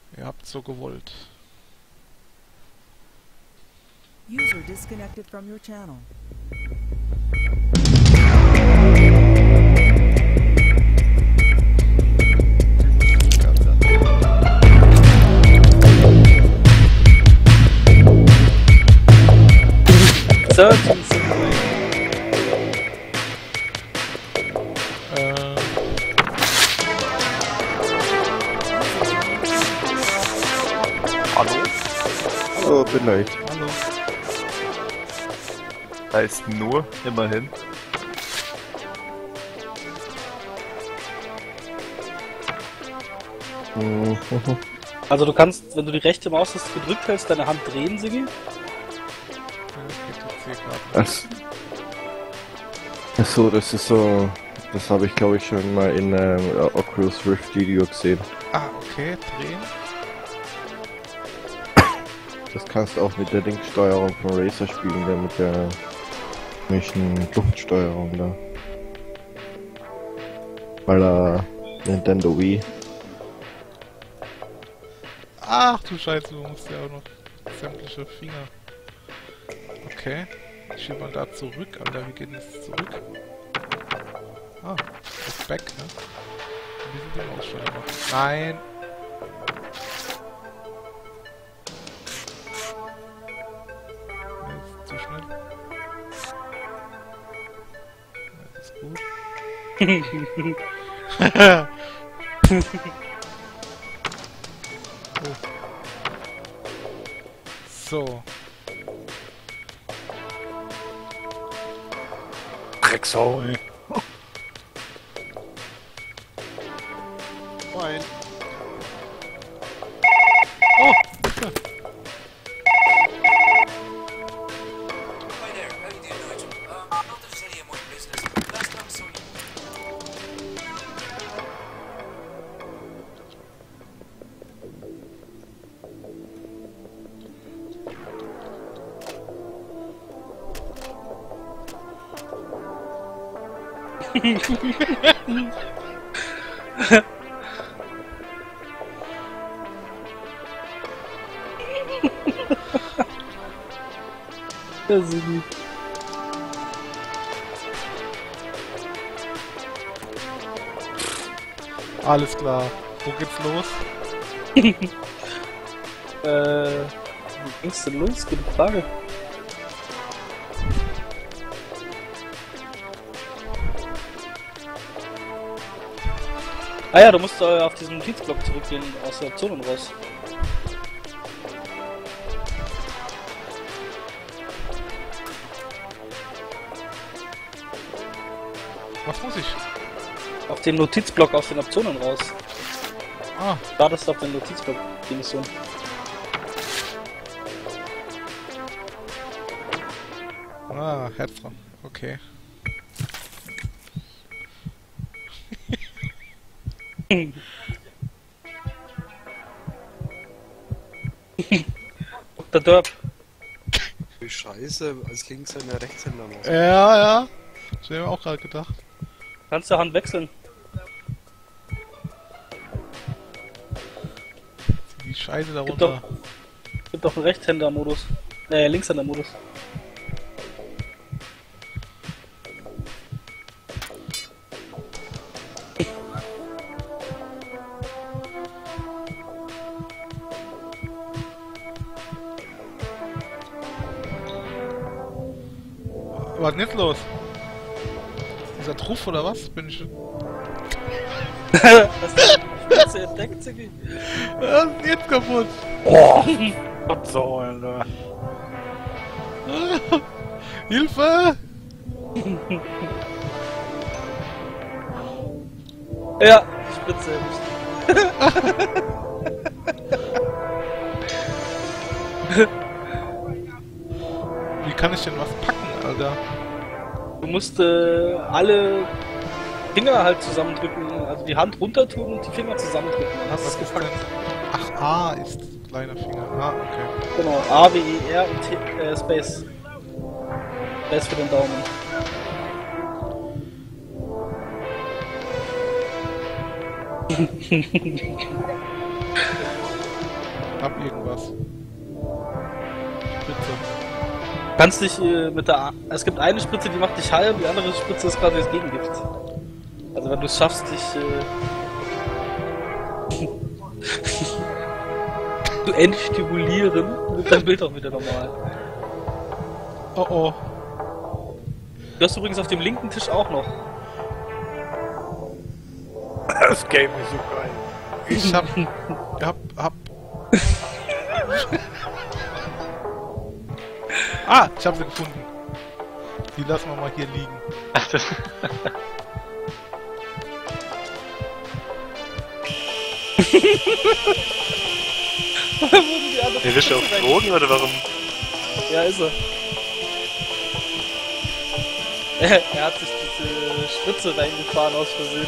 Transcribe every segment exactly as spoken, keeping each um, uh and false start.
Ihr habt so gewollt. User disconnected from your channel. thirteen Simulator. Äh. Hallo? Hallo, bin ich. Hallo. Heißt nur, immerhin. Mhm. Also du kannst, wenn du die rechte Maustaste gedrückt hältst, deine Hand drehen, Sigi. Ach, ach so, das ist so... Das habe ich glaube ich schon mal in einem Oculus Rift Video gesehen. Ah, okay, drehen. Das kannst du auch mit der Linksteuerung von Razer spielen, der mit der welchen Luftsteuerung da. Weil er Nintendo Wii. Ach du Scheiße, du musst ja auch noch sämtliche Finger. Okay. Ich schiebe mal da zurück, Alter, wie geht das zurück? Ah, das Back, ne? Wie sind die Ausstellungen noch? Nein! Nee, ist zu schnell. Ja, das ist gut. Oh. So. Drecksau, ey. Moin. Oh! Hi there, how you doing, Nigel? Um, not that there's any of my business. Last time I saw you... Ja, Sigi. Alles klar. Wo geht's los? Äh, wie ging's denn los? Gute Frage. Ah ja, du musst äh, auf diesen Notizblock zurückgehen, aus der Optionen raus. Was muss ich? Auf den Notizblock aus den Optionen raus. Ah, Startest du auf den Notizblock, die Mission. ah, Herz dran. Okay. Der Derp. Wie scheiße, als Linkshänder, Rechtshänder muss. Ja, ja. Das hab ich mir auch gerade gedacht. Kannst du Hand wechseln? Die Scheiße Gibt darunter. doch, gibt doch einen Rechtshänder-Modus. Äh, Linkshänder-Modus. Was ist denn jetzt los? Dieser Truff oder was? Bin ich. Hast du die Spitze entdeckt, Ziggy? Was ist jetzt kaputt? Oh! Was so, Alter. Hilfe! Ja, die Spitze erwischt. Wie kann ich denn was packen, Alter? Du musst äh, alle Finger halt zusammendrücken, also die Hand runter tun und die Finger zusammendrücken. Dann hast du es Was ist gepackt. denn? Ach, A ist kleiner Finger. Ah, okay. Genau, A, W, E, R und T, äh, Space. Space für den Daumen. Hab irgendwas. Spritze. Kannst dich äh, mit der... A es gibt eine Spritze, die macht dich heil, und die andere Spritze ist quasi das Gegengift. Also wenn du es schaffst, dich... Äh zu entstimulieren, wird dein Bild auch wieder normal. Oh oh. Du hast übrigens auf dem linken Tisch auch noch. Das Game ist so geil. Ich hab... hab... hab... ah, ich hab sie gefunden. Die lassen wir mal hier liegen. Der ist auf Drogen oder warum? Ja, ist er. Er, er hat sich diese Spritze reingefahren aus Versehen.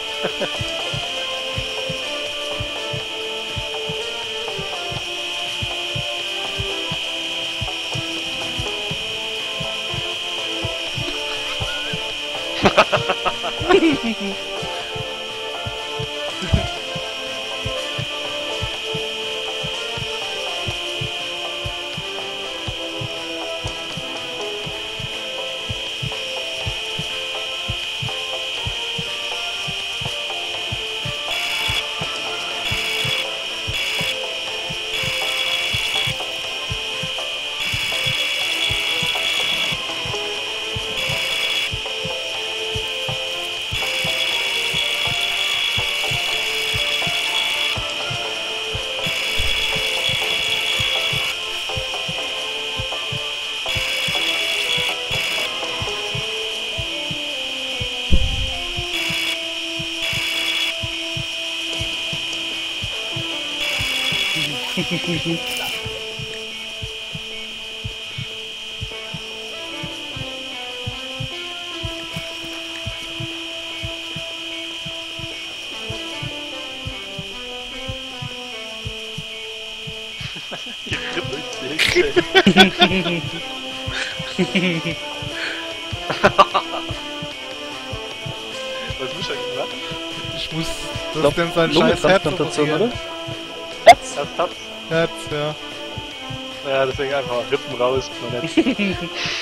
Was muss er gemacht? Ich muss das Glaub, denn sein scheiß Herz Lungentransplantation, operieren. oder? Herz? Das hat's. Herz, ja. Ja, deswegen einfach Rippen raus. Man nicht.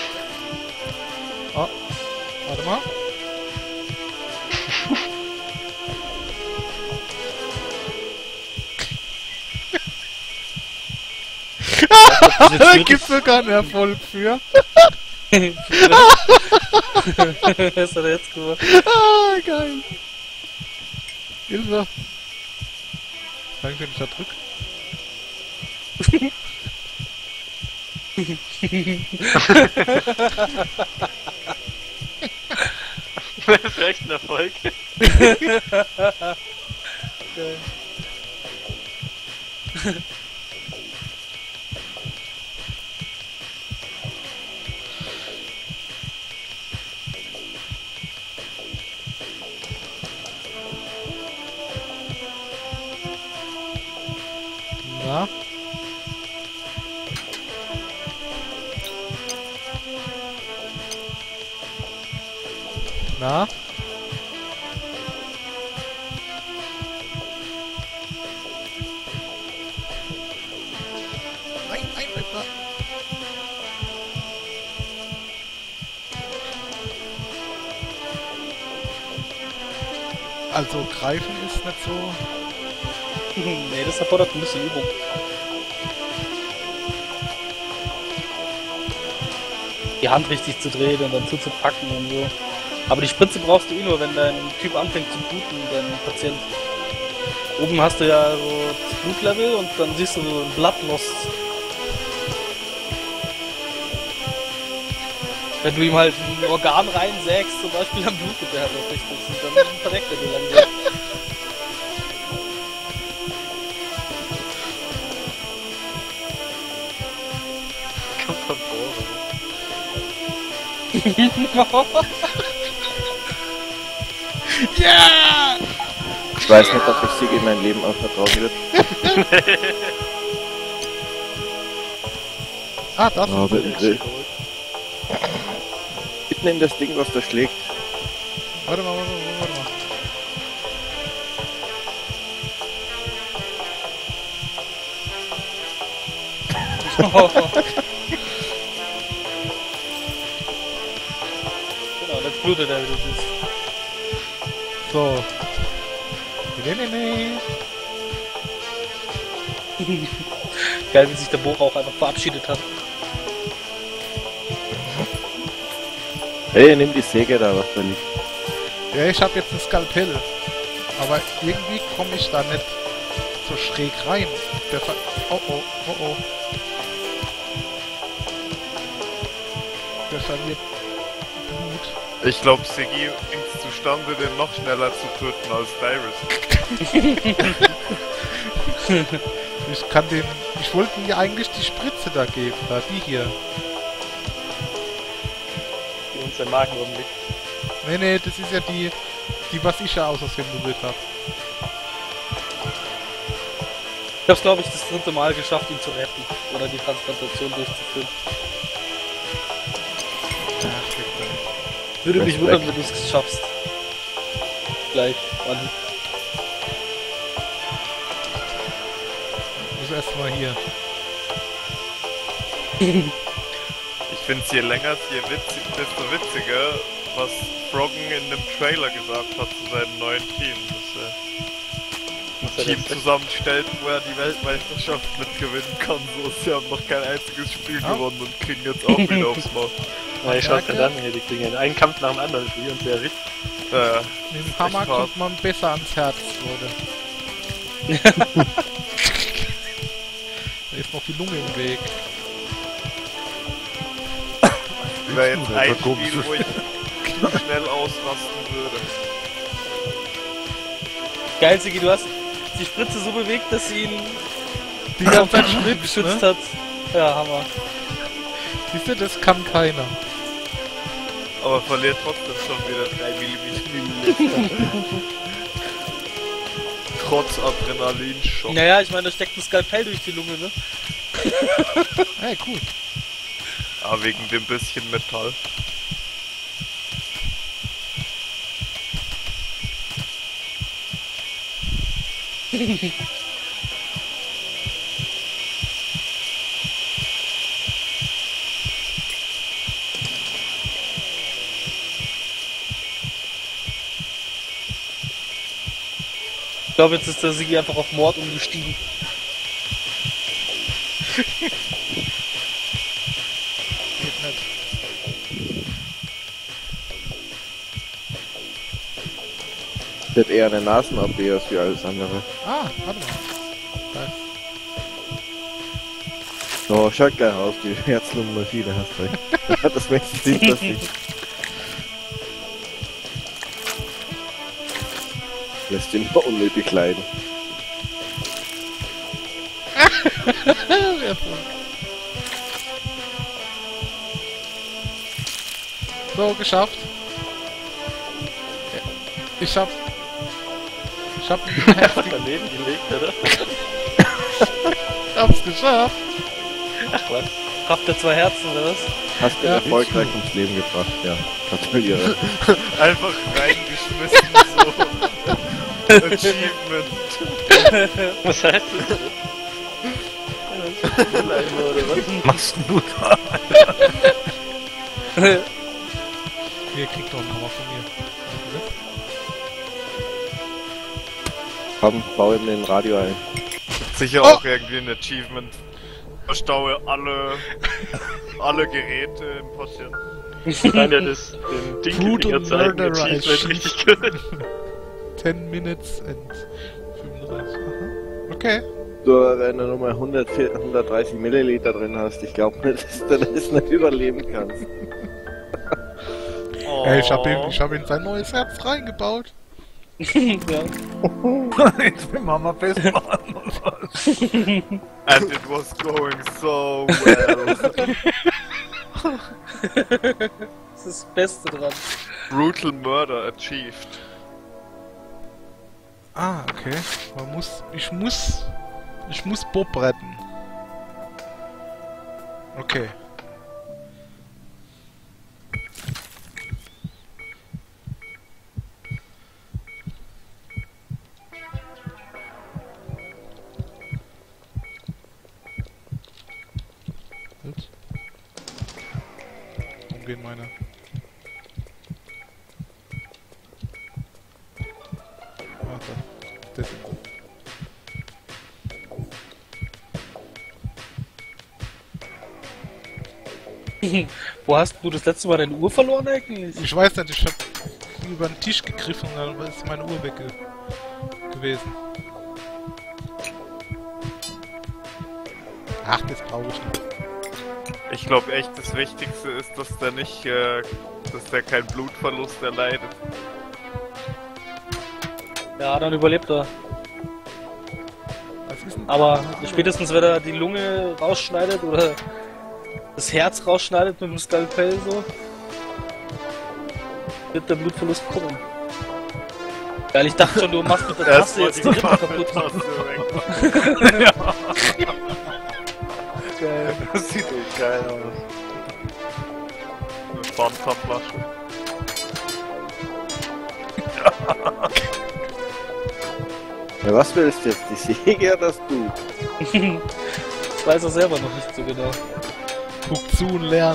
Oh, warte mal. Da gibt's sogar einen Erfolg für. Was hat er jetzt gemacht? Ah, geil. Hilfe. Danke, wenn ich da drück. Das ist echt ein Erfolg. Geil. Na? Na? Nein, nein, nein, nein. Also greifen ist nicht so. Nee, das erfordert ein bisschen Übung. Die Hand richtig zu drehen und dann zuzupacken und so. Aber die Spritze brauchst du eh nur, wenn dein Typ anfängt zu bluten, dein Patient. Oben hast du ja so das Blutlevel und dann siehst du so ein Bloodloss. Wenn du ihm halt ein Organ reinsägst, zum Beispiel am Blutgefähr richtig, dann verreckt er dir langsam. Kommt von vorne. Ja! Ich weiß nicht, ob ich Sigi mein Leben anvertrauen wird. Ah, das ist Aber natürlich. will. Mitten in das Ding, was da schlägt. Warte mal, warte mal, warte mal. Genau, jetzt blutet er, wie du siehst. So. Nee, nee, nee. Geil, wie sich der Bohrer auch einfach verabschiedet hat. Hey, nimm die Säge da, was da liegt. Ja, ich habe jetzt ein Skalpell. Aber irgendwie komme ich da nicht so schräg rein. Der Ver oh oh, oh oh. Der verliert Blut. Ich glaube, Siggi bringt es zustande, den noch schneller zu töten als Dyrus. Ich kann dem... Ich wollte ihm ja eigentlich die Spritze da geben, da, die hier. Die uns im Magen rumliegt. Nee, nee, das ist ja die, die was ich ja aus Versehen berührt habe. Ich hab's, glaube ich, das dritte Mal geschafft, ihn zu retten. Oder die Transplantation durchzuführen. Ach, schmeckt ja nicht. Würde mich Respekt. wundern, wenn du es schaffst. Gleich, Mann. Ich muss erstmal hier. Ich finde es je länger, je witzig, desto witziger, was Froggen in dem Trailer gesagt hat zu seinem neuen Team. Dass er ein Team zusammenstellt, wo er die Weltmeisterschaft mitgewinnen kann. So, sie haben noch kein einziges Spiel Ja. gewonnen und kriegen jetzt auch wieder aufs Maul. Na, ich schaut dann hier, die kriegen einen Kampf nach dem anderen, wie und wer richtig. Äh, Mit dem Hammer echt hart. kommt man besser ans Herz, Leute. Da ist noch die Lunge im Weg. Wäre jetzt ein Spiel, wo ich schnell ausrasten würde. Geil, Sigi, du hast die Spritze so bewegt, dass sie ihn Die ganze Zeit spritzt, geschützt ne? hat. Ja, Hammer. Siehst du, das kann keiner. Aber verliert trotzdem schon wieder drei Millimeter. Trotz Adrenalinschock. Naja, ich meine, da steckt ein Skalpell durch die Lunge, ne? Hey, cool. Ah, wegen dem bisschen Metall. Ich glaube, jetzt ist der Sigi einfach auf Mord umgestiegen. Geht nicht. Wird eher eine Nasen-A P als wie alles andere. Ah, warte mal. Da ist- Oh, schaut gleich aus, die Herznummermaschine hast recht. Das nächste sieht das nicht. Lässt ihn unnötig leiden. Erfolg. So, geschafft. Ja, Ich hab... Ich hab einen heftigen... Daneben gelegt, oder? hab's geschafft. Ach was. Kraft der zwei Herzen, oder was? Hast du Ja, erfolgreich ums Leben gebracht, ja. Gratuliere. Einfach reingeschmissen, so. Achievement. Was heißt das? Null oder was? Machst du da? Hier, kriegt doch einen Hammer von mir. Komm, bau ihm den Radio ein. Sicher auch irgendwie ein Achievement. Verstaue alle, alle Geräte im Patienten. Nein, ja, das, den Dinkelfinger Brutal zeigen, Murderer Achievement als richtig gut. ten minutes and fünfunddreißig. Aha. Okay. Du, wenn du nochmal hundertdreißig Milliliter drin hast, ich glaube nicht, dass du das nicht überleben kannst. Oh. Ey, ich hab ihm, ich hab ihm sein neues Herz reingebaut. Ja. Jetzt will Mama festmachen oder was? And it was going so well. Das ist das Beste dran. Brutal Murder achieved. Ah, okay. Man muss... Ich muss... Ich muss Bob retten. Okay. wen meine. Ah, da. Das ist Wo hast du das letzte Mal deine Uhr verloren eigentlich? Ich weiß nicht, ich hab über den Tisch gegriffen und dann ist meine Uhr weg ge gewesen. Ach, das brauche ich nicht. Ich glaube echt, das Wichtigste ist, dass der nicht, äh, dass der keinen Blutverlust erleidet. Ja, dann überlebt er. Was ist denn Aber spätestens wenn er die Lunge rausschneidet oder das Herz rausschneidet mit dem Skalpell so, wird der Blutverlust kommen. Geil, ich dachte schon, du machst mit der Taste jetzt die Rippen kaputt. Ja. Geil. Das sieht echt geil aus. Eine Fanta-Flasche. Ja, was willst du jetzt? Die Säge oder das Buch? Das weiß er selber noch nicht so genau. Guck zu und lern.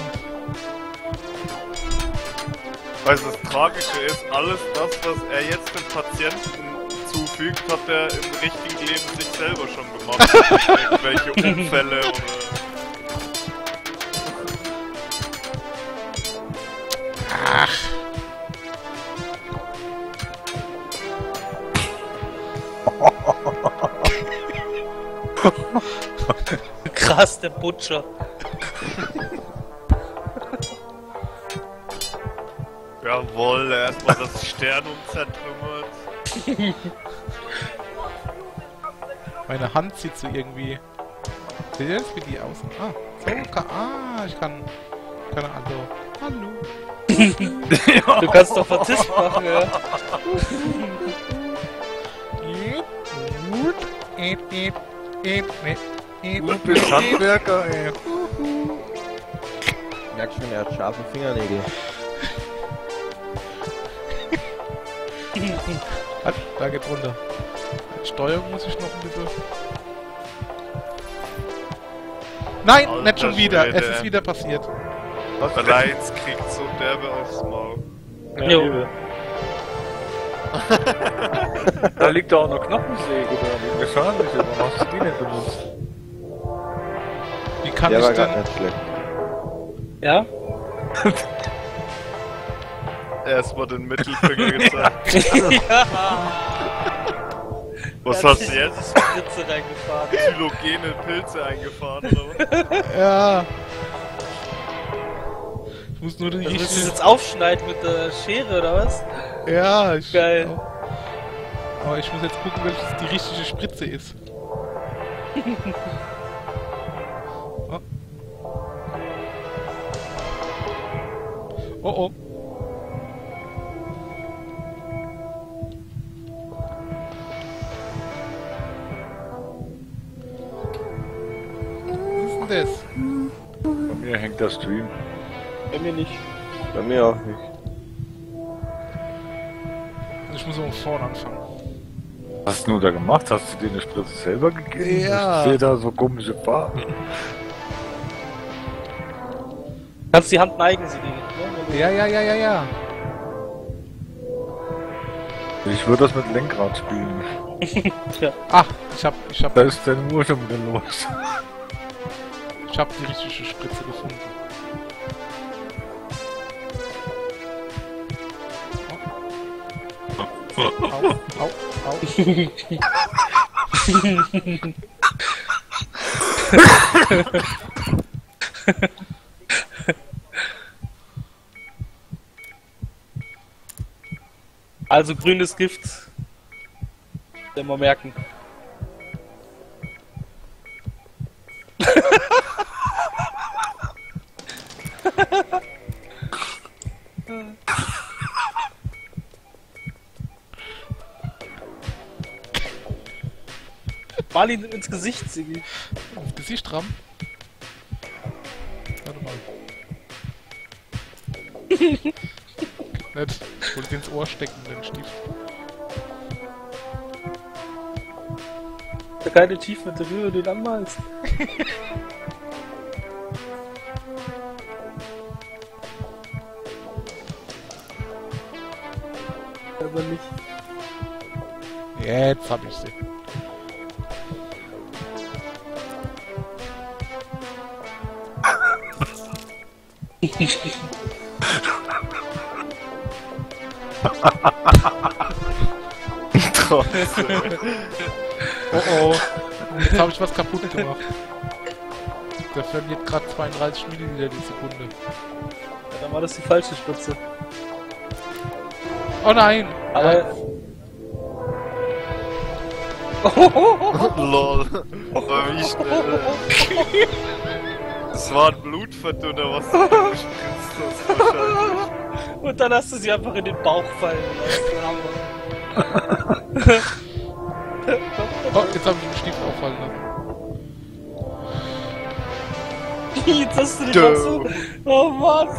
Weißt du, das Tragische ist, alles das, was er jetzt dem Patienten zufügt, hat er im richtigen Leben sich selber schon gemacht. Irgendwelche Unfälle oder... Ach. Krass, der Butcher. Jawohl, erstmal das Sternum zertrümmert. Meine Hand sieht so irgendwie... Seht ihr das, wie die aussehen? Ah, so, kann, ah, ich kann... Keine Ahnung. Hallo. Du kannst doch Vertiss machen, ja. Du bist Handwerker, ey. Merk schon, er hat scharfe Fingernägel. Halt, da geht's runter. Steuerung muss ich noch ein bisschen... Nein, Alter nicht schon wieder. Schwede. Es ist wieder passiert. Was der Lions kriegt so derbe aufs Maul. Jo. übel. Da liegt doch auch noch Knochensäge da. Wir schauen nicht, warum hast du die nicht benutzt? Wie kann Der war ich denn... gar nicht schlecht. Ja? Erstmal den Mittelfinger gezeigt. Ja. Was Er hat hast sich du in jetzt? die Spritze reingefahren. Xylogene Pilze eingefahren, oder was? Ja. Ich muss nur die Also willst du das richtige... jetzt aufschneiden mit der Schere, oder was? Ja, ich... Geil. Aber ich muss jetzt gucken, welches die richtige Spritze ist. Oh. Oh oh. Was ist denn das? Bei mir hängt der Stream. Bei mir nicht. Bei mir auch nicht. Ich muss von vorne anfangen. Was hast du da gemacht? Hast du dir eine Spritze selber gegeben? Ja. Ich sehe da so komische Farben. Kannst die Hand neigen, sie die. Ne? Ja, ja, ja, ja, ja. Ich würde das mit Lenkrad spielen. Ja. Ah, ich hab, ich hab, Da ist deine Uhr schon wieder los. ich hab die richtige Spritze gefunden. Au, au, au. Also grünes Gift. Immer merken. Mal ihn ins Gesicht, Siggi. Ins Gesicht rammen. Warte mal. Nicht. Ich wollte ins Ohr stecken, den Stift. Da keine Tiefwerte, wie du den anmalst. aber nicht. Jetzt hab ich sie. Oh oh. Jetzt habe ich was kaputt gemacht. Der verliert gerade zweiunddreißig Milliliter die Sekunde. Ja, dann war das die falsche Spritze. Oh nein! Aber... Lol. Aber wie schnell. Das war ein Blutverdünner, was du gespritzt hast, wahrscheinlich. Und dann hast du sie einfach in den Bauch fallen lassen. Oh, jetzt habe ich den Stiefel auffallen lassen. Jetzt hast du die noch so... Oh Mann!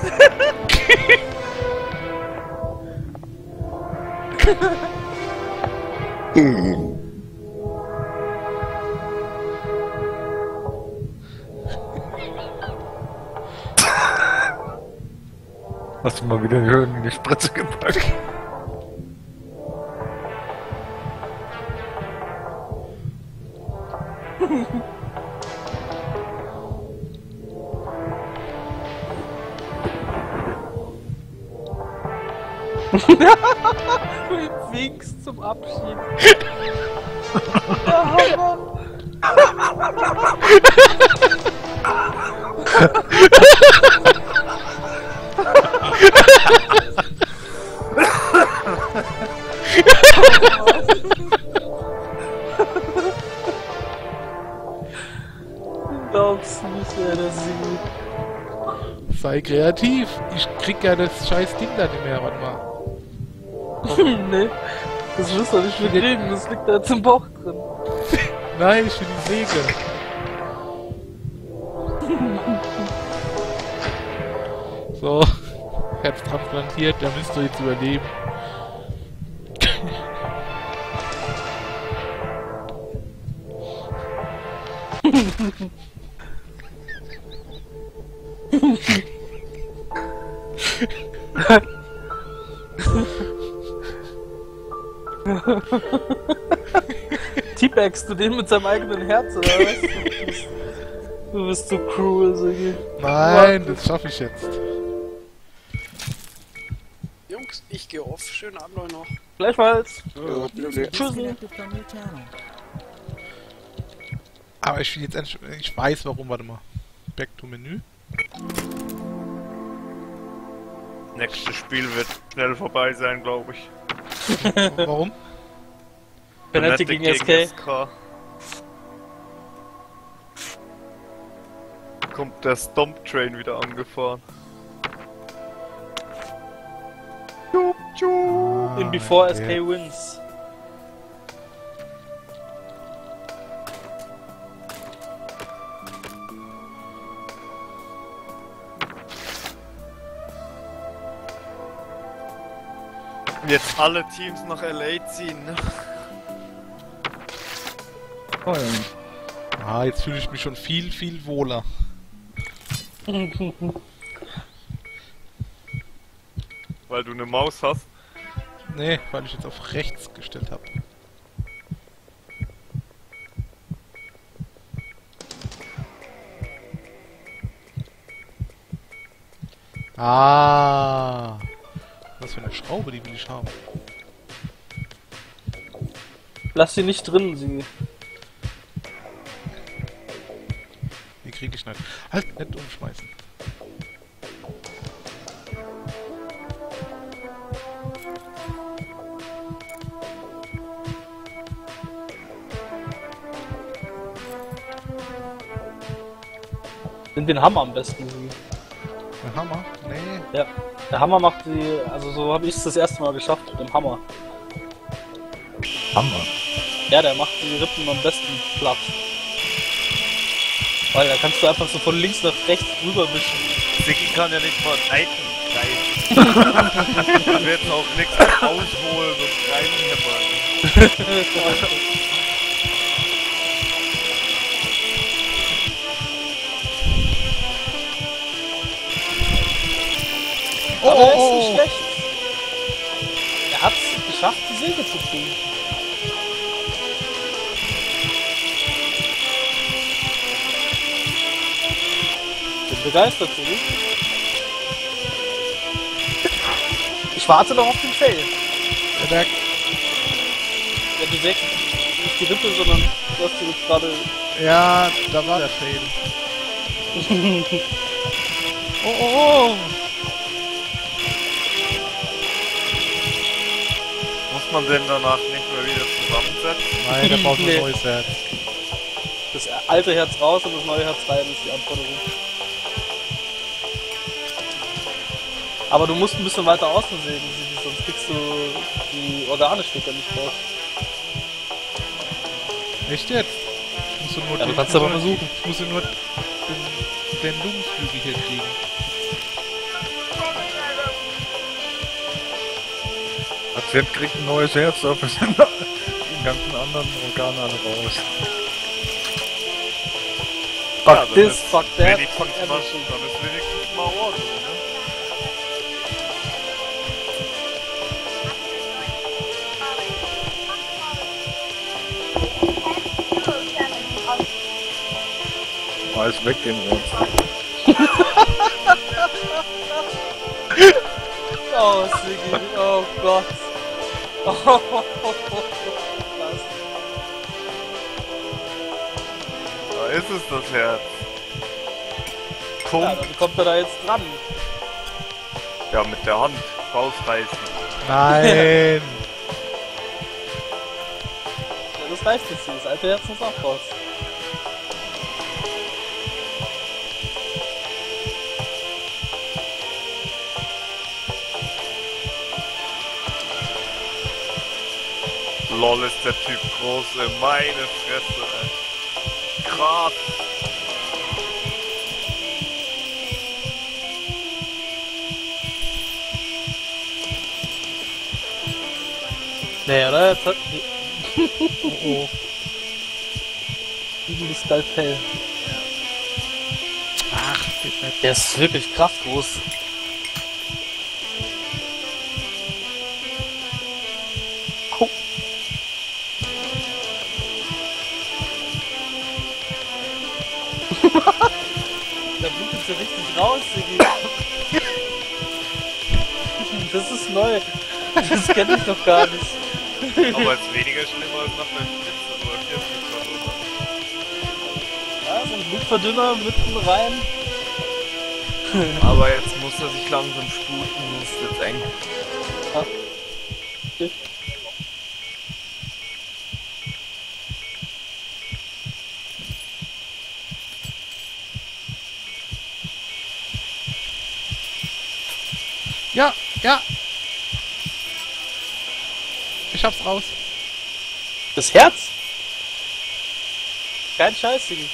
Hast du mal wieder schön in die Spritze gepackt? Du winkst zum Abschied. Der Hammer! Du glaubst nicht, wer das sieht. Sei kreativ. Ich krieg ja das scheiß Ding da nicht mehr, warte mal. Nee, das wirst du nicht mehr kriegen, das liegt da jetzt im Bauch drin. Nein, ich will die Säge. So, Herz transplantiert, der müsste jetzt überleben. Teabagst du den mit seinem eigenen Herz, oder was? Du bist, du bist so cruel, Sigi. Nein, das schaffe ich jetzt. Jungs, ich gehe off. Schönen Abend euch noch. Gleichfalls. User Tschüssi. disconnected from your channel. Aber ich will jetzt endlich... Ich weiß warum, warte mal. Back to Menü. Nächstes Spiel wird schnell vorbei sein, glaube ich. Warum? Penalty gegen S K. Kommt der Stomp Train wieder angefahren. In before S K okay. wins. Jetzt alle Teams nach L A ziehen, ne? Oh ja. Ah, jetzt fühle ich mich schon viel, viel wohler. Weil du eine Maus hast. Nee, weil ich jetzt auf rechts gestellt habe. Ah, was für eine Schraube, die will ich haben. Lass sie nicht drin, sie. Die kriege ich nicht. Halt, nicht umschmeißen. Nimm den Hammer am besten, sie. Ein Hammer? Nee. Ja. Der Hammer macht die, also so habe ich es das erste Mal geschafft mit dem Hammer. Hammer. Ja, der macht die Rippen am besten platt. Weil da kannst du einfach so von links nach rechts rüberwischen. Siggi kann ja nicht mal ein Item greifen. Da wird auch nichts ausholen und reinhämmern. Oh, oh, oh. Ist nicht schlecht. Er hat's geschafft, die Säge zu kriegen. Bin begeistert, Sigi. Ich warte noch auf den Fail. Ja, der, Ja, du sägst nicht die Rippe, sondern du hast sie jetzt gerade... ja, da war der Fail. Oh, oh, oh! Muss man den danach nicht mehr wieder zusammensetzen? Nein, der braucht Nee. ein neues Herz. Das alte Herz raus und das neue Herz rein ist die Anforderung. Aber du musst ein bisschen weiter außen sägen, Sigi, sonst kriegst du die Organe später nicht raus. Echt jetzt? Ich muss nur Ja, den, du kannst ich muss aber nur- versuchen. Ich muss nur den, den Lungenflügel hier kriegen. Patient kriegt ein neues Herz, dafür sind die ganzen anderen Organe alle raus. Fuck Ja, dann this, ist fuck that, wenigstens fuck mal, everything. dann ist wenigstens mal Ordnung, ne? Alles weg den Herz. Oh, Sigi, oh Gott. Oh, was? Da ist es, das Herz. Ja, Punkt. dann kommt er da jetzt dran. Ja, mit der Hand rausreißen. Nein! Ja, das reicht jetzt, das alte Herz muss auch raus. Lol, ist der Typ groß, ey. Meine Fresse, ey. Krass. Nee, oder? Jetzt hat die... Oh, oh. Sigi ist Skalpell. Ach, geht nicht. Der ist wirklich krass groß. Oh. Da blutet sie richtig raus, Sigi. Das ist neu. Das kenne ich noch gar nicht. Aber es ist weniger schlimm als nach der Spitze, oder vierzig oder? Ja, so ein Blutverdünner mitten rein. Aber jetzt muss er sich langsam sputen, das ist jetzt eng. Ja. Okay. Ja, ja! Ich hab's raus. Das Herz? Kein Scheiß, Sigi.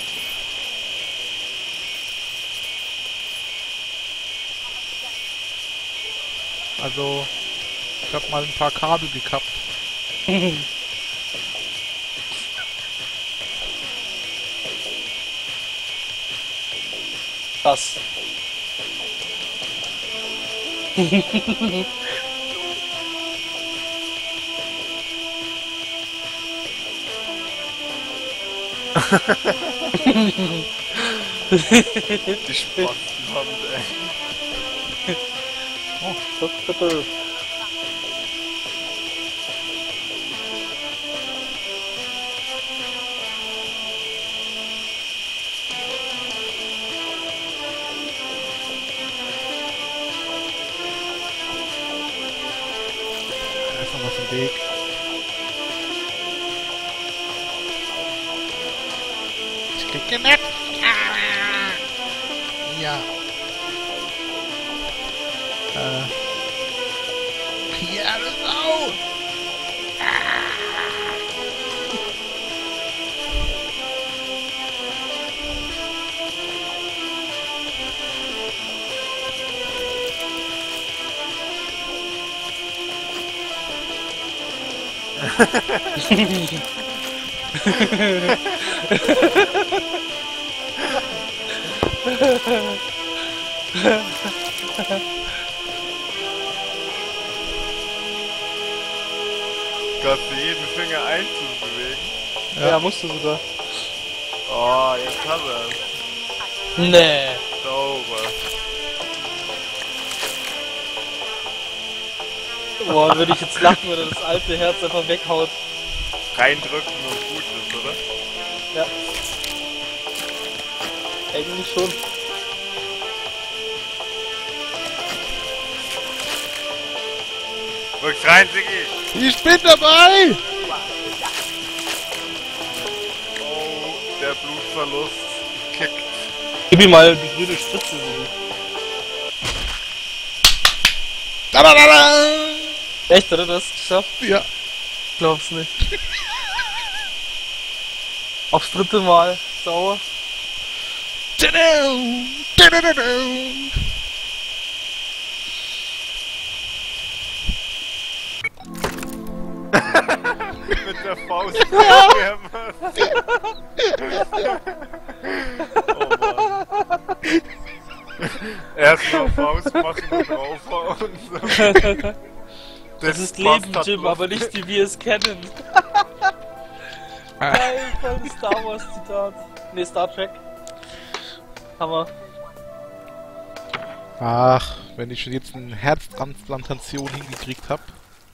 Also, ich hab mal ein paar Kabel gekappt. Krass. Die Spastenhand, ey. Oh, das bitte. Da ist noch was im Weg. Ich krieg ihn nicht. Ah. Ja. Äh. Ja, Sau! Kannst du jeden Finger einzeln bewegen? Ja, ja musst du sogar. Oh, jetzt hat er es. Nee. Sauber. Boah, würde ich jetzt lachen, wenn er das alte Herz einfach weghaut. Reindrücken und gut ist, oder? Ja. Eigentlich schon. Rück's rein, Siggi! Ich bin dabei! Oh, der Blutverlust kickt. Gib ihm mal die grüne Spritze, Siggi. Da, da, da, da. Echt, oder? Du hast es geschafft? Ja. Glaub's nicht. Aufs dritte Mal. Sauer. Tadam! Tadadadam! Mit der Faust. Oh Mann. Erstmal Faust machen und draufhauen. Das, das ist Leben, Jim, Luft. aber nicht wie wir es kennen. Geil, voll das Star Wars Zitat. Ne, Star Trek. Hammer. Ach, wenn ich schon jetzt eine Herztransplantation hingekriegt habe.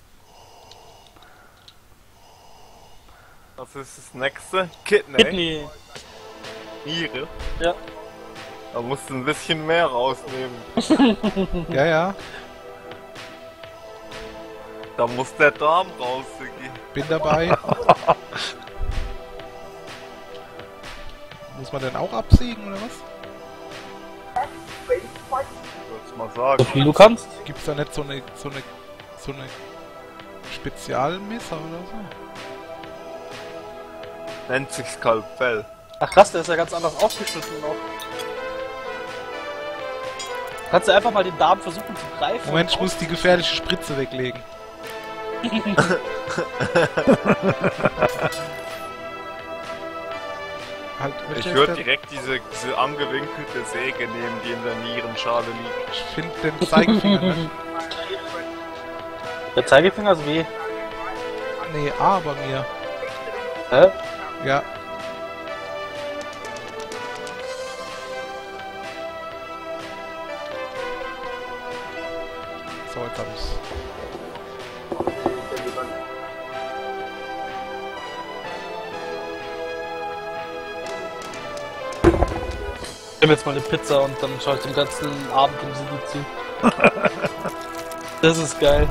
Was ist das nächste? Kidney. Kidney. Niere. Ja. Da musst du ein bisschen mehr rausnehmen. Ja, ja. Da muss der Darm raus, Siggi. Bin dabei. Muss man denn auch absägen, oder was? Würd's mal sagen. Wie du kannst. Gibt's da nicht so eine, so eine, so eine Spezialmesser oder so? Nennt sich Skalpell. Ach krass, der ist ja ganz anders aufgeschnitten auch. Kannst du einfach mal den Darm versuchen zu greifen? Moment, ich muss die gefährliche Spritze weglegen. Halt, Ich würde direkt diese, diese angewinkelte Säge nehmen, die in der Nierenschale liegt. Ich finde den Zeigefinger nicht. Der Zeigefinger ist weh. Nee, A bei mir. Hä? Ja. So, jetzt hab ich's. Ich nehme jetzt mal eine Pizza und dann schaue ich den ganzen Abend im City zu. Das ist geil.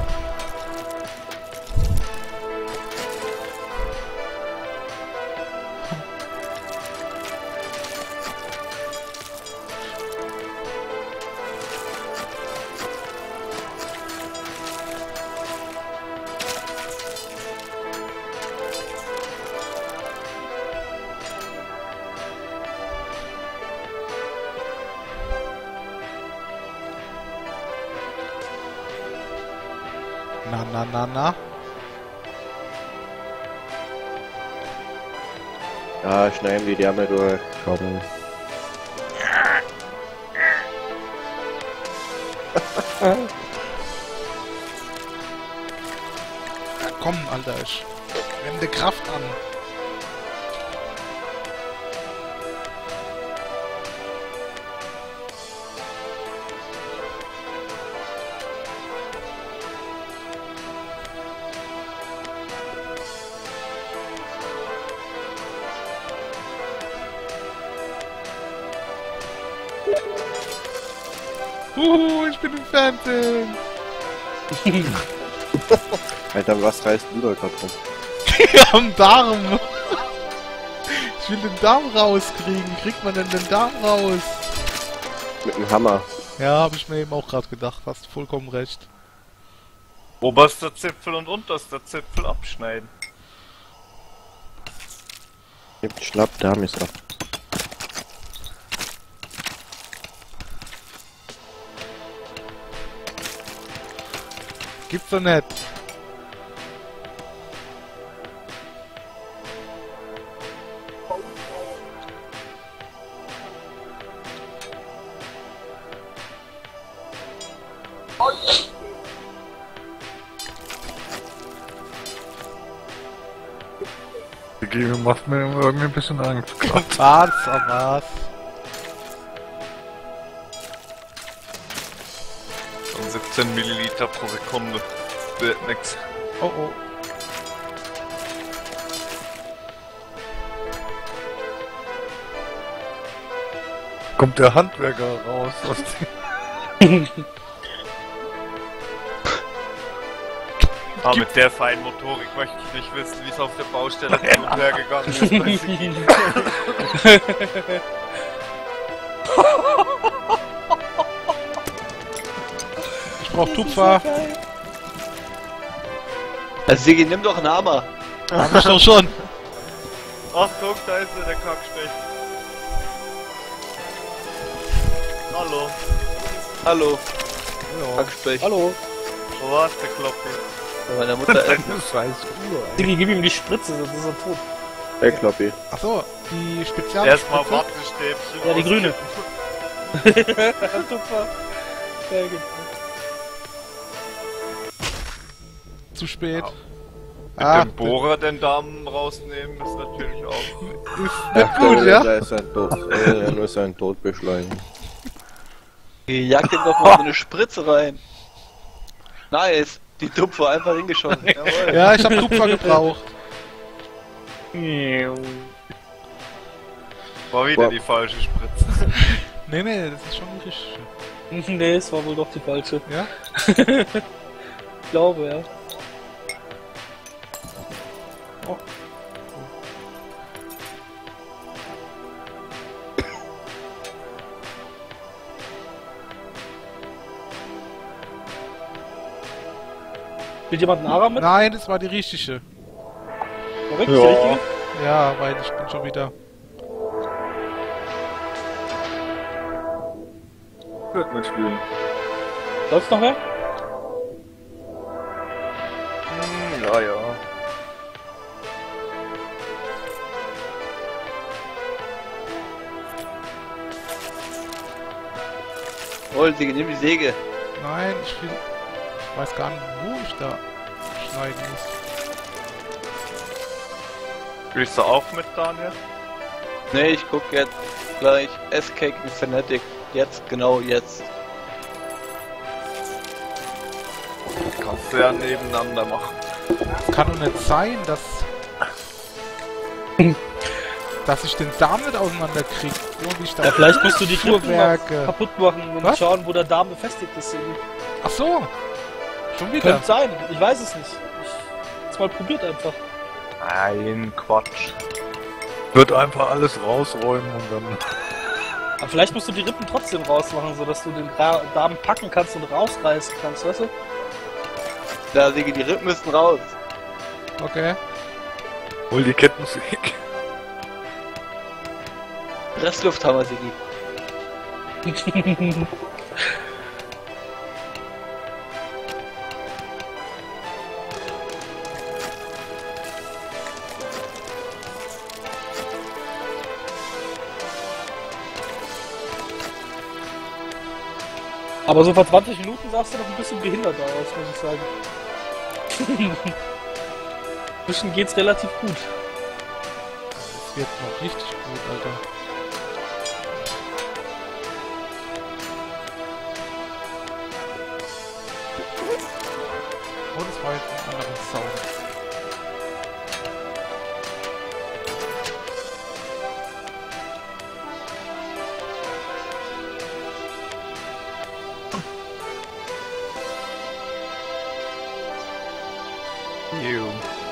Na, na, na, na. Ja, schneiden die Därme durch. Komm. Ja, komm, Alter, ich wende Kraft an. Uhu, ich bin im Fernsehen. Alter, was reißt du da gerade rum? Am Darm. Ich will den Darm rauskriegen. Kriegt man denn den Darm raus? Mit dem Hammer. Ja, habe ich mir eben auch gerade gedacht. Hast vollkommen recht. Oberster Zipfel und unterster Zipfel abschneiden. Gibt Schlapp, Darm ist ab. Gibt's doch nicht. Sigi, du machst mir irgendwie ein bisschen Angst. Was, was? Und siebzehn Milliliter pro Sekunde. Wird nix. Oh oh. Kommt der Handwerker raus aus dem... Ah, mit der feinen Motorik möchte ich nicht wissen, wie es auf der Baustelle hin und her gegangen ist. bei Sigi. Ich brauch Tupfer. Also Sigi, nimm doch einen Hammer. Hab ich doch schon. Achtung, da ist er, der Kackspecht. Hallo. Hallo. Ja. Hackspecht. Hallo. Wo war's, der Kloppi? Bei meiner Mutter essen. Scheiß Uhr. Digi, gib ihm die Spritze, sonst ist er tot. Hey, Kloppi. Achso, die Spezial. Erstmal Wattestäbchen. Ja, die grüne. Super. Sehr gut. Zu spät. Mit Ah, dem Bohrer den Damen rausnehmen ist natürlich auch. ist nicht gut, ja? Da ist ein Tod. Er nur seinen Tod beschleunigen. Jag ihm doch mal so eine Spritze rein. Nice. Die Tupfer einfach hingeschossen. Jawohl. Ja, ich hab Tupfer gebraucht. War wieder Boah. die falsche Spritze. Nee, nee, das ist schon die richtige. Nee, es war wohl doch die falsche. Ja? Ich glaube, ja. Oh. Spielt jemand einen Ara mit? Nein, das war die richtige. War wirklich die richtige? Ja, weil ich bin schon wieder. Wird mitspielen. Läuft's noch wer? Hm, ja, ja. Jawohl, Sigi, nimm die Säge. Nein, ich will. Ich weiß gar nicht, wo ich da schneiden muss. Spielst du auch mit, Daniel? Nee, ich guck jetzt gleich S-Cake und Fnatic. Jetzt, genau jetzt. Kannst du ja nebeneinander machen. Kann doch nicht sein, dass. dass ich den Darm nicht auseinanderkrieg. So wie ich da. Ja, vielleicht musst du die Tour Fuhrwerke. kaputt machen und Was? schauen, wo der Darm befestigt ist. Ach so. Schon wieder. Könnte sein, ich weiß es nicht. Ich hab's mal probiert einfach. Nein, Quatsch. Wird einfach alles rausräumen und dann... Aber vielleicht musst du die Rippen trotzdem rausmachen, sodass du den Ra Darm packen kannst und rausreißen kannst, weißt du? Da, Sigi, die Rippen müssen raus. Okay. Hol die Kettensäge. Presslufthammer, Sigi. Aber so vor zwanzig Minuten sahst du noch ein bisschen behindert aus, muss ich sagen. Inzwischen geht's relativ gut. Das wird noch richtig gut, Alter. Oh, das war jetzt ein anderer Sound. You.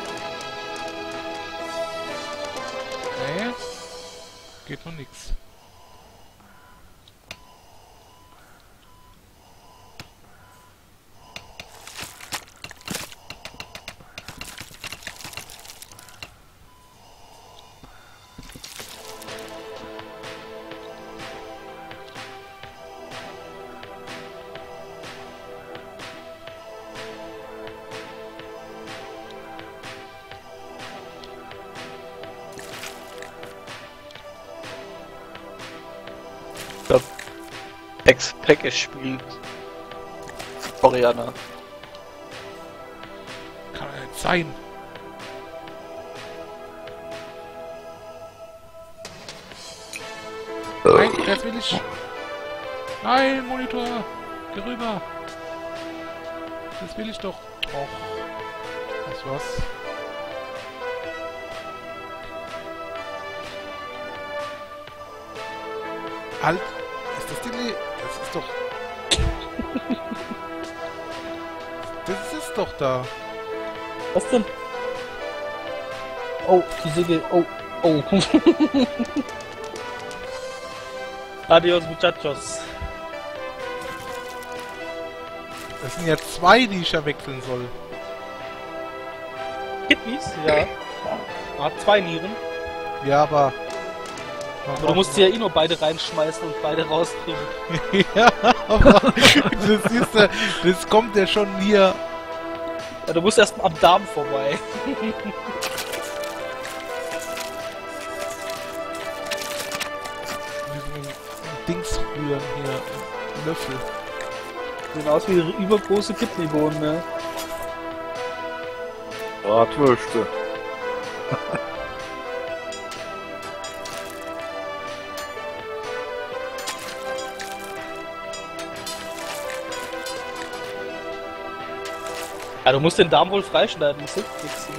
Nee. Geht noch nix. Ex-Package spielt. Koreaner. Kann ja nicht sein. Nein, das will ich. Nein, Monitor. Geh rüber. Das will ich doch. Och. Das war's. Halt. Ist das die Le Das ist doch... Das ist doch da. Was denn? Oh, die Säge. Oh, oh. Adios, muchachos. Das sind ja zwei, die ich ja wechseln soll. Kidneys? Ja. Man hat zwei Nieren. Ja, aber... Aber du musst sie ja eh nur beide reinschmeißen und beide rauskriegen. Ja, aber das ist ja, das kommt ja schon hier. Ja, du musst erst am Darm vorbei. Dings rühren hier. Löffel. Sehen aus wie übergroße Kidneybohnen, ne? Bratwürste. Ja, du musst den Darm wohl freischneiden, das hilft nichts.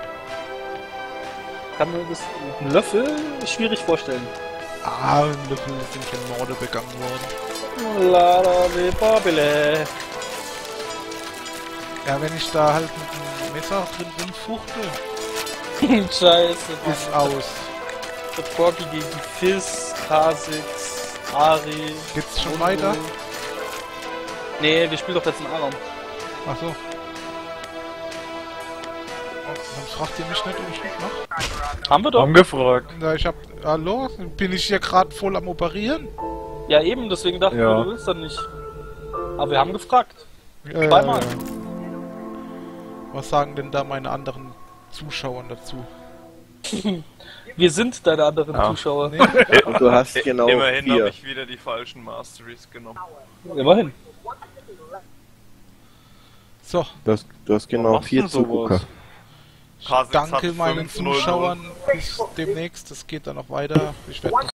Kann man das mit einem Löffel schwierig vorstellen. Ah, ein Löffel sind schon Morde begangen worden. Lada de Babile. Ja, wenn ich da halt mit dem Messer drin rumfuchte, Scheiße, Mann. ist aus. Der Porky gegen Fizz, Kha'Zix, Ari. Geht's schon Mundo. weiter? Nee, wir spielen doch jetzt einen Aram. Ach so. Dann fragt ihr mich nicht, ob ich mitmache. Haben wir doch. Angefragt. Ja, ich hab... Hallo? Bin ich hier gerade voll am Operieren? Ja, eben, deswegen dachte ich, Ja. du willst dann nicht. Aber wir haben gefragt. Äh, Zweimal. Was sagen denn da meine anderen Zuschauer dazu? Wir sind deine anderen Ja. Zuschauer. Nee? Und du hast genau Immerhin habe vier. ich wieder die falschen Masteries genommen. Immerhin. So, Du hast, du hast genau machst vier du sowas? Zugucker. Kha'Zix danke hat meinen fünf null null. Zuschauern. Bis demnächst. Das geht dann noch weiter. Ich werde